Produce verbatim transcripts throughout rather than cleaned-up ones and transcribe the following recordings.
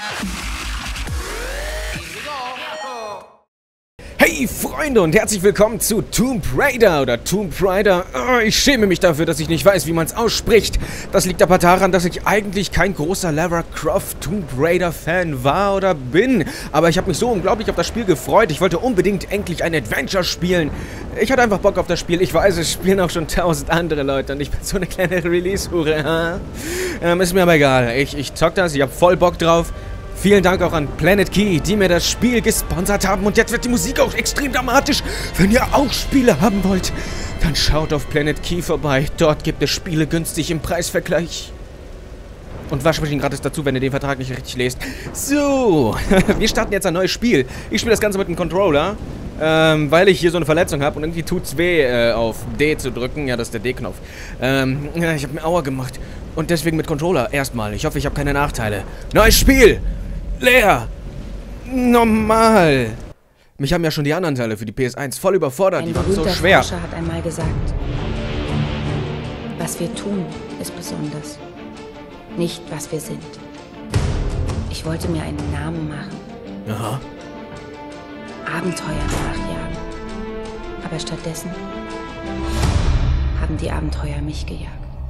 Hey Freunde und herzlich willkommen zu Tomb Raider oder Tomb Raider. Oh, ich schäme mich dafür, dass ich nicht weiß, wie man es ausspricht. Das liegt aber daran, dass ich eigentlich kein großer Lara Croft Tomb Raider Fan war oder bin. Aber ich habe mich so unglaublich auf das Spiel gefreut. Ich wollte unbedingt endlich ein Adventure spielen. Ich hatte einfach Bock auf das Spiel. Ich weiß, es spielen auch schon tausend andere Leute und ich bin so eine kleine Release-Hure. ähm, ist mir aber egal. Ich, ich zock das, ich habe voll Bock drauf. Vielen Dank auch an Planet Key, die mir das Spiel gesponsert haben. Und jetzt wird die Musik auch extrem dramatisch. Wenn ihr auch Spiele haben wollt, dann schaut auf Planet Key vorbei. Dort gibt es Spiele günstig im Preisvergleich. Und Waschmaschinen gratis dazu, wenn ihr den Vertrag nicht richtig lest. So, wir starten jetzt ein neues Spiel. Ich spiele das Ganze mit dem Controller, ähm, weil ich hier so eine Verletzung habe. Und irgendwie tut's weh, äh, auf D zu drücken. Ja, das ist der D-Knopf. Ähm, ja, ich habe mir Aua gemacht. Und deswegen mit Controller erstmal. Ich hoffe, ich habe keine Nachteile. Neues Spiel! Leer! Normal! Mich haben ja schon die anderen Teile für die P S eins voll überfordert. Die waren so schwer. Ein berühmter Forscher hat einmal gesagt, was wir tun, ist besonders. Nicht, was wir sind. Ich wollte mir einen Namen machen. Aha. Abenteuer nachjagen. Aber stattdessen haben die Abenteuer mich gejagt.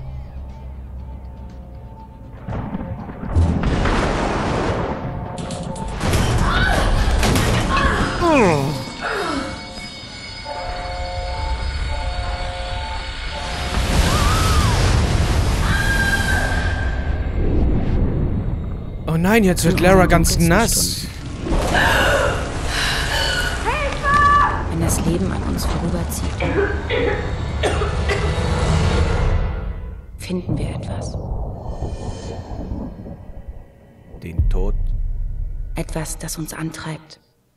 Oh nein, jetzt wird Lara ganz nass. Wenn das Leben an uns vorüberzieht, finden wir etwas. Den Tod? Etwas, das uns antreibt.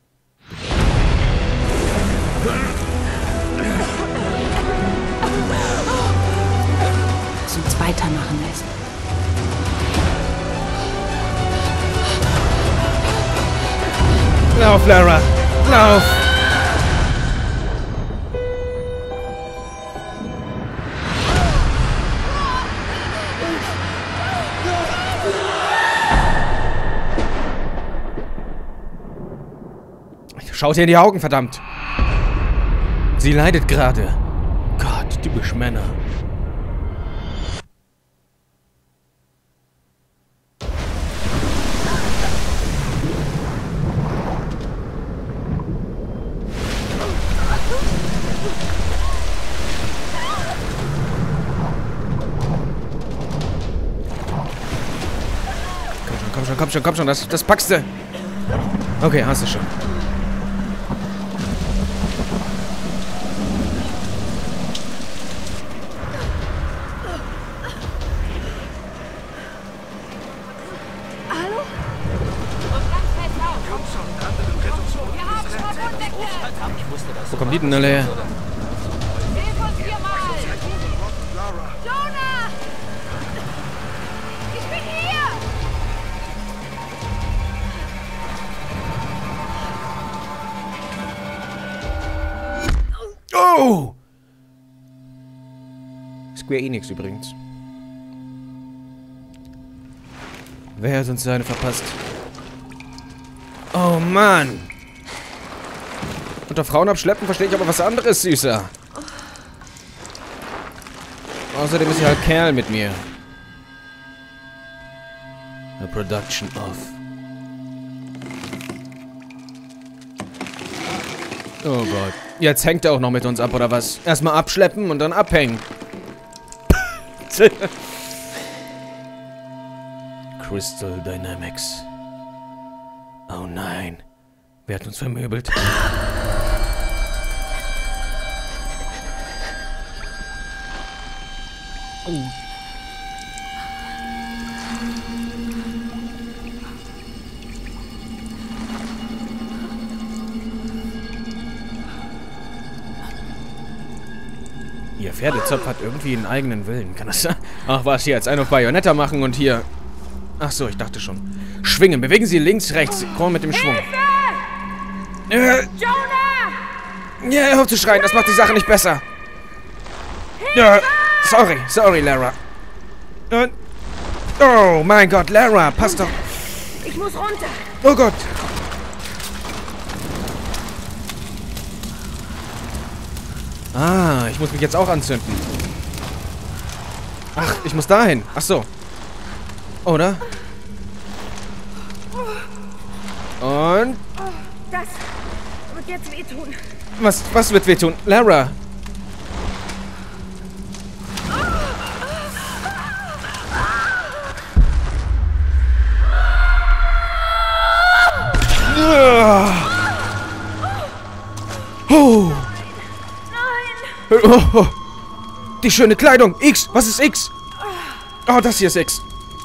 Das uns weitermachen lässt. Lauf, Lara! Lauf! Schaut ihr in die Augen, verdammt! Sie leidet gerade. Gott, typisch Männer. Komm schon, komm schon, komm schon, das, das packst du. Okay, hast du schon. Wo kommen die denn alle her? Hilf uns hier mal! Jonah! Ich bin hier! Oh! Square Enix übrigens. Wer hat uns seine verpasst? Oh Mann! Unter Frauen abschleppen verstehe ich aber was anderes, Süßer. Außerdem ist ja halt Kerl mit mir. A production of. Oh Gott. Jetzt hängt er auch noch mit uns ab, oder was? Erstmal abschleppen und dann abhängen. Crystal Dynamics. Oh nein. Wer hat uns vermöbelt? Oh. Ihr Pferdezopf hat irgendwie einen eigenen Willen. Kann das sein? Ach was, hier jetzt einen auf Bayonetta machen und hier... Ach so, ich dachte schon. Schwingen. Bewegen Sie links, rechts. Komm mit dem Schwung. Äh, Jonah! Ja, hör auf zu schreien. Das macht die Sache nicht besser. Ja, sorry. Sorry, Lara. Äh, oh mein Gott, Lara. Passt doch. Ich Ich muss runter. Oh Gott. Ah, ich muss mich jetzt auch anzünden. Ach, ich muss dahin. Ach so. Oder? Und... Das wird jetzt wehtun. Was, was wird wehtun? Lara. Oh. Nein. Oh, oh. Die schöne Kleidung. X. Was ist X? Oh, das hier ist X.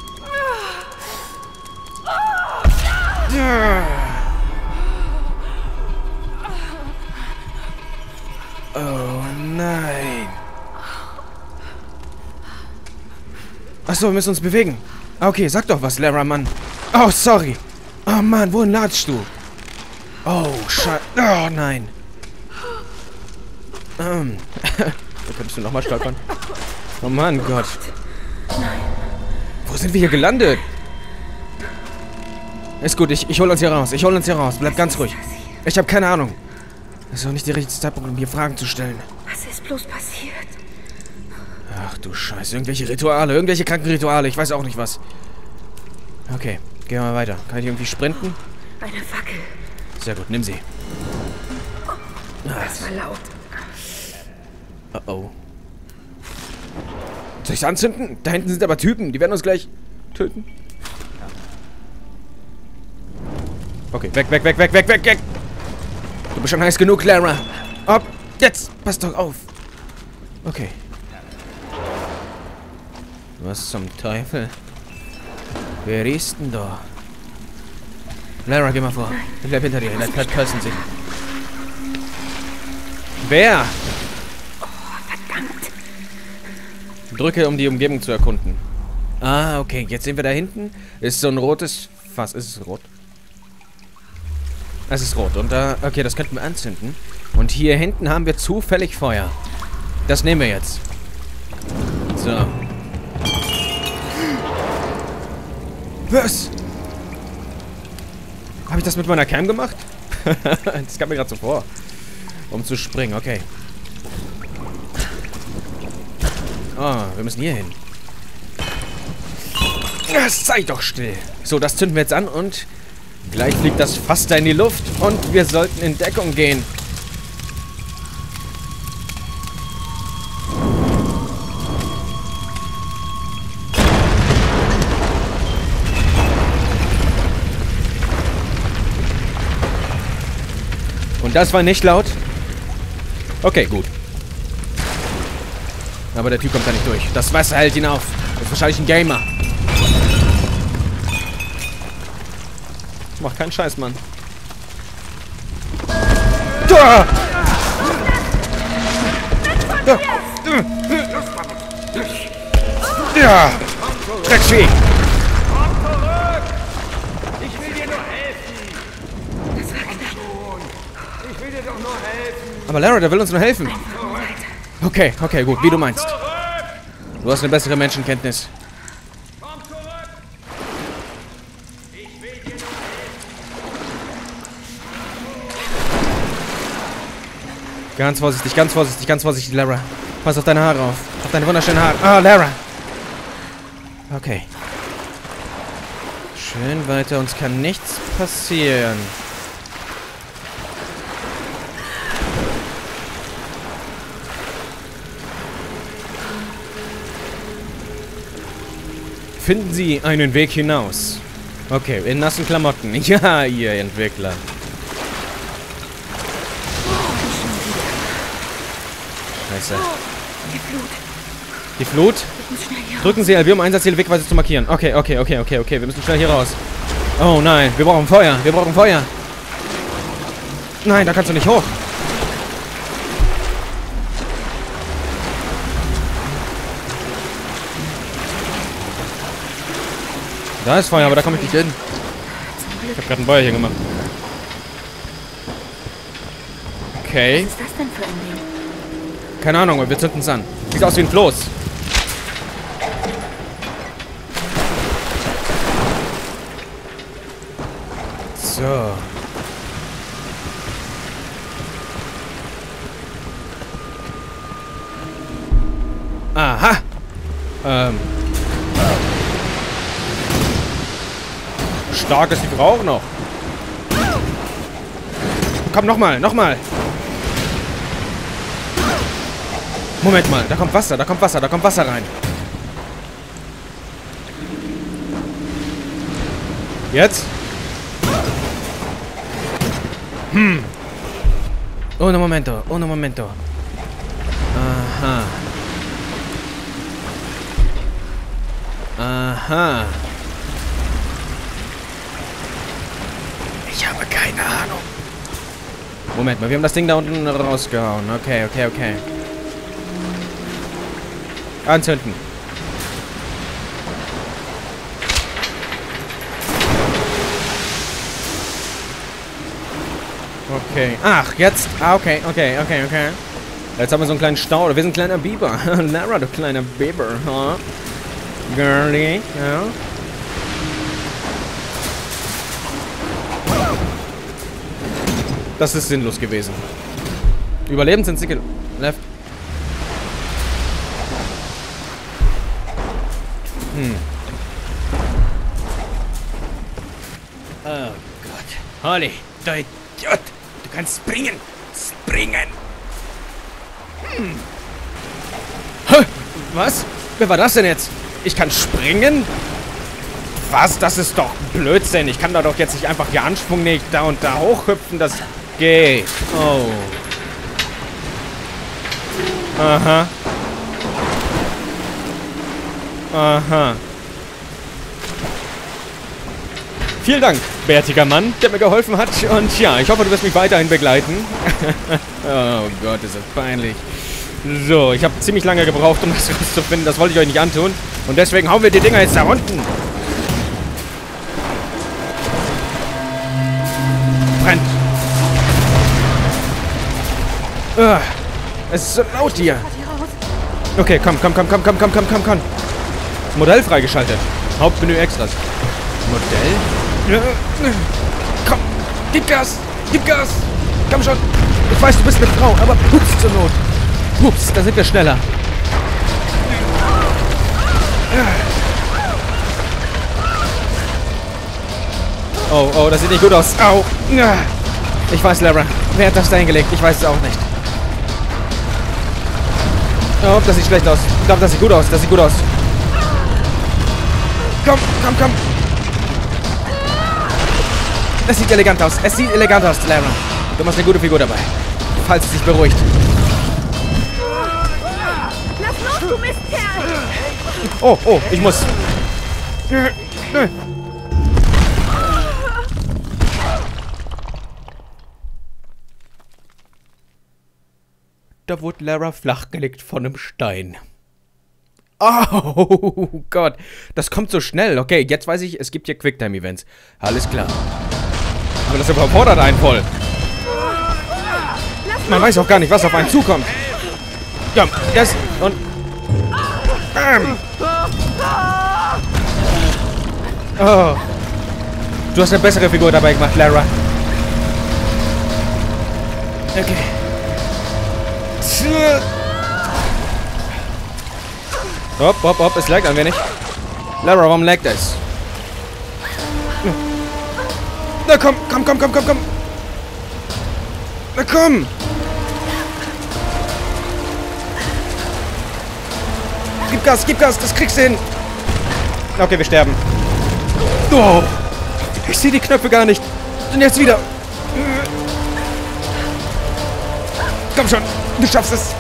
Oh nein. Achso, wir müssen uns bewegen. Okay, sag doch was, Lara, Mann. Oh, sorry. Oh Mann, wohin latschst du? Oh, Scheiße. Oh nein. Ähm. Da könntest du nochmal stolpern. Oh Mann, Gott. Wo sind wir hier gelandet? Ist gut, ich, ich hol uns hier raus. Ich hol uns hier raus. Bleib ganz ruhig. Ich habe keine Ahnung. Das ist auch nicht der richtige Zeitpunkt, um hier Fragen zu stellen. Was ist bloß passiert? Ach du Scheiße. Irgendwelche Rituale. Irgendwelche kranken Rituale. Ich weiß auch nicht was. Okay, gehen wir mal weiter. Kann ich irgendwie sprinten? Eine Fackel. Sehr gut, nimm sie. Das war laut. Oh oh. Soll ich anzünden? Da hinten sind aber Typen. Die werden uns gleich töten. Okay, weg, weg, weg, weg, weg, weg, weg. Du bist schon heiß genug, Lara. Ab, jetzt. Pass doch auf. Okay. Was zum Teufel? Wer ist denn da? Lara, geh mal vor. Ich bleib hinter dir. Vielleicht verkürzen sich. Wer? Oh, verdammt. Drücke, um die Umgebung zu erkunden. Ah, okay. Jetzt sehen wir da hinten. Ist so ein rotes Fass. Ist es rot? Es ist rot. Und da... Okay, das könnten wir anzünden. Und hier hinten haben wir zufällig Feuer. Das nehmen wir jetzt. So. Was? Habe ich das mit meiner Cam gemacht? Das kam mir gerade so vor. Um zu springen, okay. Oh, wir müssen hier hin. Sei doch still. So, das zünden wir jetzt an und gleich fliegt das Fass da in die Luft und wir sollten in Deckung gehen. Und das war nicht laut? Okay, gut. Aber der Typ kommt da nicht durch. Das Wasser hält ihn auf. Das ist wahrscheinlich ein Gamer. Mach keinen Scheiß, Mann. Da! Ja! Drecksvieh! Ich will dir nur helfen. Das war knapp. Ich will dir doch nur helfen. Aber Lara, der will uns nur helfen. Okay, okay, gut, wie du meinst. Du hast eine bessere Menschenkenntnis. Komm zurück. Ich will dir nur helfen. Ganz vorsichtig, ganz vorsichtig, ganz vorsichtig, Lara. Pass auf deine Haare auf. Auf deine wunderschönen Haare. Ah, Lara. Okay. Schön weiter, uns kann nichts passieren. Finden Sie einen Weg hinaus. Okay, in nassen Klamotten. Ja, ihr Entwickler. Scheiße. Die Flut. Die Flut? Wir müssen schnell hier Drücken Sie L B, um Einsatzziele wegweise zu markieren. Okay, okay, okay, okay, okay. Wir müssen schnell hier raus. Oh nein, wir brauchen Feuer. Wir brauchen Feuer. Nein, da kannst du nicht hoch. Da ist Feuer, aber da komme ich nicht hin. Ich habe gerade ein Feuer hier gemacht. Okay. Was ist das denn für ein Ding? Keine Ahnung, wir zünden es an. Sieht aus wie ein Floß. So. Aha. Ähm. Stark ist die Frau auch noch. Komm, nochmal, nochmal. Moment mal, da kommt Wasser, da kommt Wasser, da kommt Wasser rein. Jetzt? Hm. Uno momento, uno momento. Aha. Aha. Ich habe keine Ahnung. Moment mal, wir haben das Ding da unten rausgehauen. Okay, okay, okay. Anzünden. Okay. Ach, jetzt. Ah, okay, okay, okay, okay. Jetzt haben wir so einen kleinen Stau. Wir sind ein kleiner Biber. Lara, du kleiner Biber. Huh? Girlie. Ja. Das ist sinnlos gewesen. Überleben sind sie gel... Left. Hm. Oh Gott. Holly, du Idiot. Du kannst springen. Springen. Hm. Hä? Was? Wer war das denn jetzt? Ich kann springen? Was? Das ist doch Blödsinn. Ich kann da doch jetzt nicht einfach hier Anschwung nicht da und da hochhüpfen. Das geht. Oh. Aha. Aha. Vielen Dank, bärtiger Mann, der mir geholfen hat. Und ja, ich hoffe, du wirst mich weiterhin begleiten. Oh Gott, ist das peinlich. So, ich habe ziemlich lange gebraucht, um das rauszufinden. Das wollte ich euch nicht antun. Und deswegen hauen wir die Dinger jetzt da unten. Brennt. Uh, es ist so laut hier. Okay, komm, komm, komm, komm, komm, komm, komm, komm, komm. Modell freigeschaltet. Hauptmenü Extras. Modell? Komm, gib Gas, gib Gas. Komm schon. Ich weiß, du bist eine Frau, aber pups zur Not. Pups, da sind wir schneller. Oh, oh, das sieht nicht gut aus. Au. Ich weiß, Lara. Wer hat das da hingelegt? Ich weiß es auch nicht. Oh, das sieht schlecht aus. Ich glaube, das sieht gut aus. Das sieht gut aus. Komm, komm, komm. Es sieht elegant aus. Es sieht elegant aus, Lara. Du machst eine gute Figur dabei. Falls es dich beruhigt. Lass los, du Mistkerl! Oh, oh, ich muss. Da wurde Lara flachgelegt von einem Stein. Oh Gott, das kommt so schnell. Okay, jetzt weiß ich, es gibt hier Quicktime-Events. Alles klar. Aber das überfordert einen voll. Man weiß auch gar nicht, was auf einen zukommt. Ja, das und... Bam. Oh. Du hast eine bessere Figur dabei gemacht, Lara. Okay. Hopp, hopp, hopp, es laggt ein wenig. Lara, warum laggt es? Na komm, komm, komm, komm, komm, komm. Na komm. Gib Gas, gib Gas, das kriegst du hin. Okay, wir sterben. Oh, ich sehe die Knöpfe gar nicht. Und jetzt wieder. Komm schon, du schaffst es.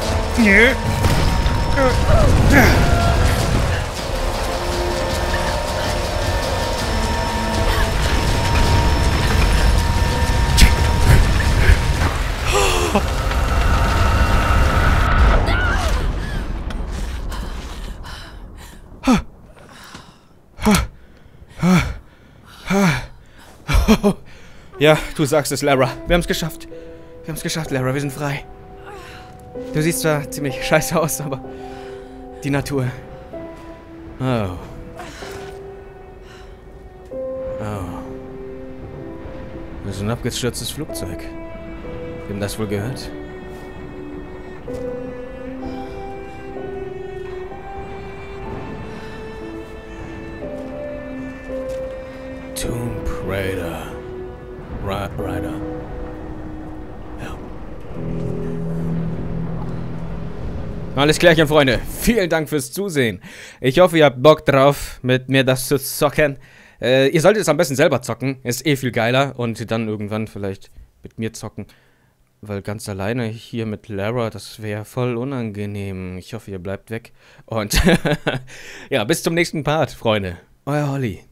Ja, du sagst es, Lara. Wir haben es geschafft. Wir haben es geschafft, Lara. Wir sind frei. Du siehst zwar ziemlich scheiße aus, aber die Natur. Oh. Oh. Das ist ein abgestürztes Flugzeug. Wem das wohl gehört? Tomb Raider. Ra Rider. Ja. Alles klärchen, Freunde. Vielen Dank fürs Zusehen. Ich hoffe, ihr habt Bock drauf, mit mir das zu zocken. Äh, ihr solltet es am besten selber zocken. Ist eh viel geiler. Und dann irgendwann vielleicht mit mir zocken. Weil ganz alleine hier mit Lara, das wäre voll unangenehm. Ich hoffe, ihr bleibt weg. Und ja, bis zum nächsten Part, Freunde. Euer Holly.